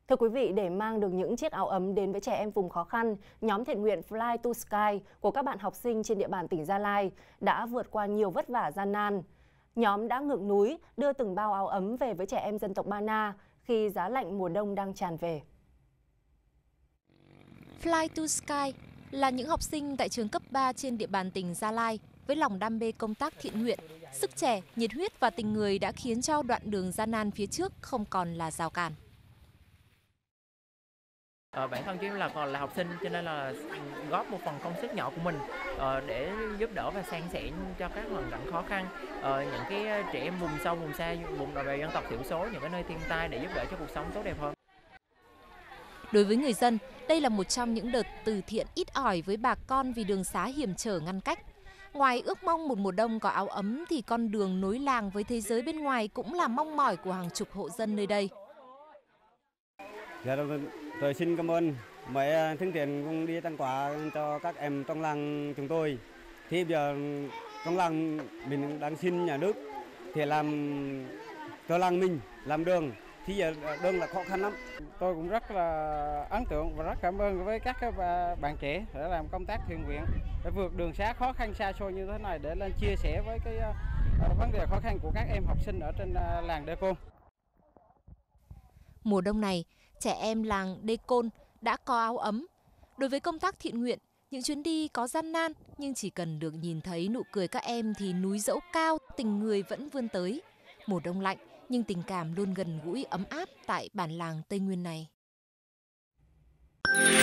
Thưa quý vị, để mang được những chiếc áo ấm đến với trẻ em vùng khó khăn, nhóm thiện nguyện Fly to Sky của các bạn học sinh trên địa bàn tỉnh Gia Lai đã vượt qua nhiều vất vả gian nan. Nhóm đã ngược núi đưa từng bao áo ấm về với trẻ em dân tộc Ba Na khi giá lạnh mùa đông đang tràn về. Fly to Sky là những học sinh tại trường cấp 3 trên địa bàn tỉnh Gia Lai với lòng đam mê công tác thiện nguyện, sức trẻ, nhiệt huyết và tình người đã khiến cho đoạn đường gian nan phía trước không còn là rào cản. Bản thân chúng là còn là học sinh cho nên là góp một phần công sức nhỏ của mình để giúp đỡ và san sẻ cho các hoàn cảnh khó khăn, những cái trẻ em vùng sâu vùng xa, vùng đồng bào dân tộc thiểu số, những cái nơi thiên tai để giúp đỡ cho cuộc sống tốt đẹp hơn. Đối với người dân, đây là một trong những đợt từ thiện ít ỏi với bà con vì đường xá hiểm trở ngăn cách. Ngoài ước mong một mùa đông có áo ấm thì con đường nối làng với thế giới bên ngoài cũng là mong mỏi của hàng chục hộ dân nơi đây. Dạ, tôi xin cảm ơn mấy thương thiện cũng đi tặng quà cho các em trong làng chúng tôi. Thì bây giờ trong làng mình đang xin nhà nước thì làm cho làng mình làm đường. Thì giờ đường là khó khăn lắm. Tôi cũng rất là ấn tượng và rất cảm ơn với các bạn trẻ để làm công tác thiện nguyện, để vượt đường xá khó khăn xa xôi như thế này để lên chia sẻ với cái vấn đề khó khăn của các em học sinh ở trên làng Đê Côn. Mùa đông này, trẻ em làng Đê Côn đã có áo ấm. Đối với công tác thiện nguyện, những chuyến đi có gian nan nhưng chỉ cần được nhìn thấy nụ cười các em thì núi dẫu cao, tình người vẫn vươn tới. Mùa đông lạnh nhưng tình cảm luôn gần gũi ấm áp tại bản làng Tây Nguyên này.